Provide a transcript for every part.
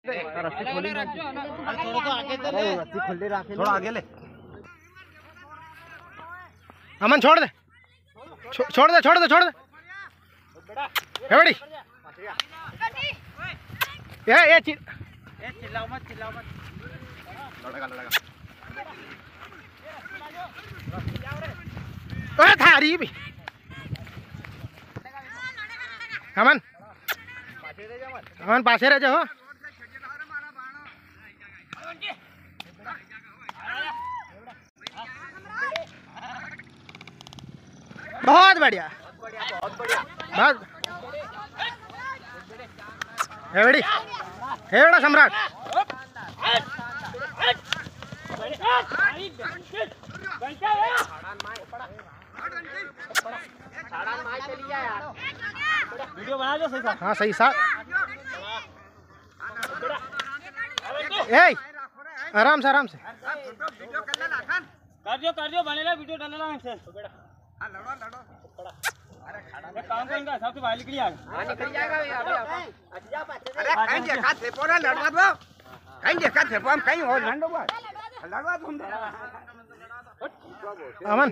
थोड़ा आगे ले। अमन छोड़ दे, छोड़ दे, छोड़ दे, छोड़ दे। है बड़ी ये चिल्लाओ मत, चिल्लाओ मत। लड़ेगा लड़ेगा। अरे थारी भी अमन, अमन पासे रह जाओ। बहुत बढ़िया, बस है बड़ी, है बड़ा सम्राट। वीडियो बना दो सही साहब। हाँ सही साहब। ए आराम से, आराम से कर दियो बनेला वीडियो डालेला हमसे। हां लड़ो लड़ो। अरे काम को इनका सबसे बाहर निकल जाएगा। हां निकल जाएगा अभी। अरे कहीं देखा थे पोरा लड़वा दो। कहीं देखा थे हम कहीं और लड़ो बस। लड़वा तुम। अमन,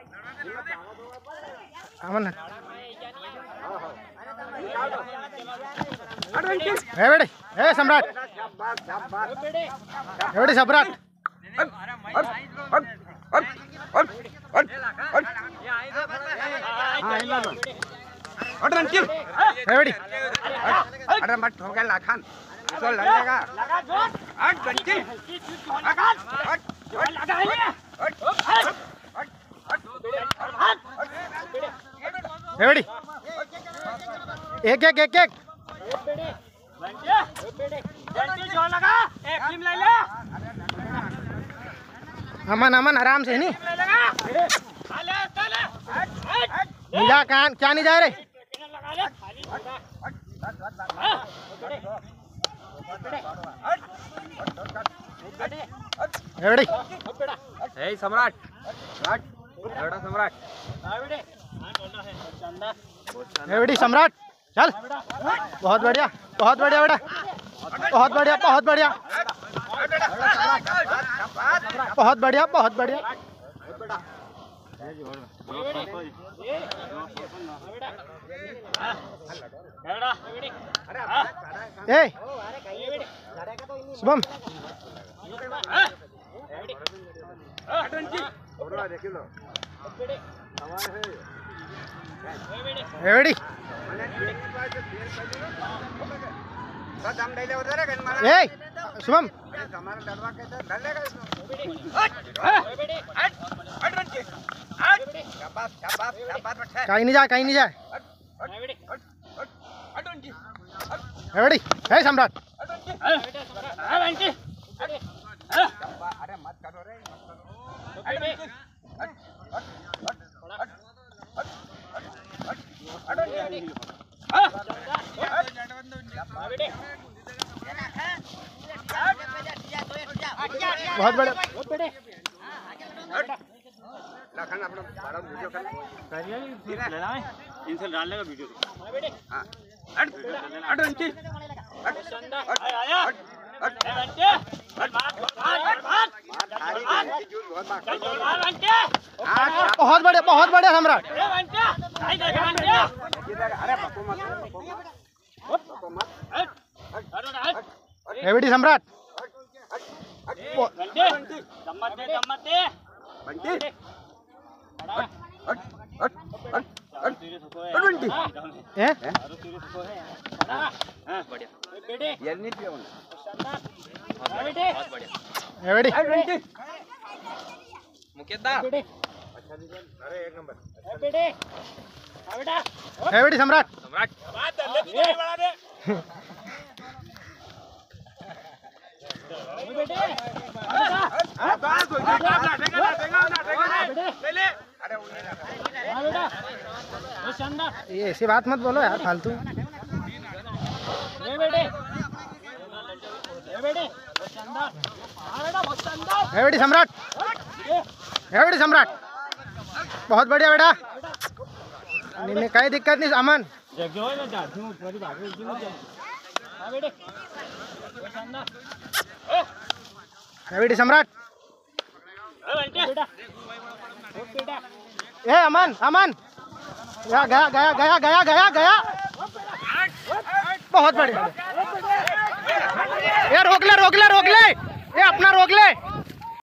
अमन है बड़ी, है सम्राट, है बड़ी सम्राट। है बड़ी, अरे मत हो गया लाखन तो लगेगा। है बड़ी, एक एक एक एक अमन, अमन आराम से नहीं जा, क्या नहीं जा रहे। है बड़ी, हे सम्राट, लड़ा सम्राट। है बड़ी सम्राट, चल बहुत बढ़िया, बहुत बढ़िया बेटा, बहुत बढ़िया, बहुत बढ़िया, बहुत बढ़िया, बहुत बढ़िया। ए शुभम, है बड़ी, ए शुभम कहीं नहीं जाए, कहीं नहीं जाए। है बड़ी, है सम्राट। अरे मत करो रे, बहुत बड़े लखन अपना बड़ा वीडियो कर लेना है, इनसे डाल लेगा वीडियो। हां हट हट अंटी हट आया बहुत बढ़िया, बहुत बढ़िया सम्राट। है बड़ी सम्राट। अरे एक नंबर है बड़ी सम्राट। सम्राट ये ऐसी बात मत बोलो यार फालतू। है बड़ी सम्राट, है बड़ी सम्राट, बहुत बढ़िया बेटा, नहीं कहीं दिक्कत नहीं। अमन बेटी सम्राट ए अमन अमन गया गया गया गया गया गया गया बहुत बढ़िया ये रोक ले ये अपना रोक ले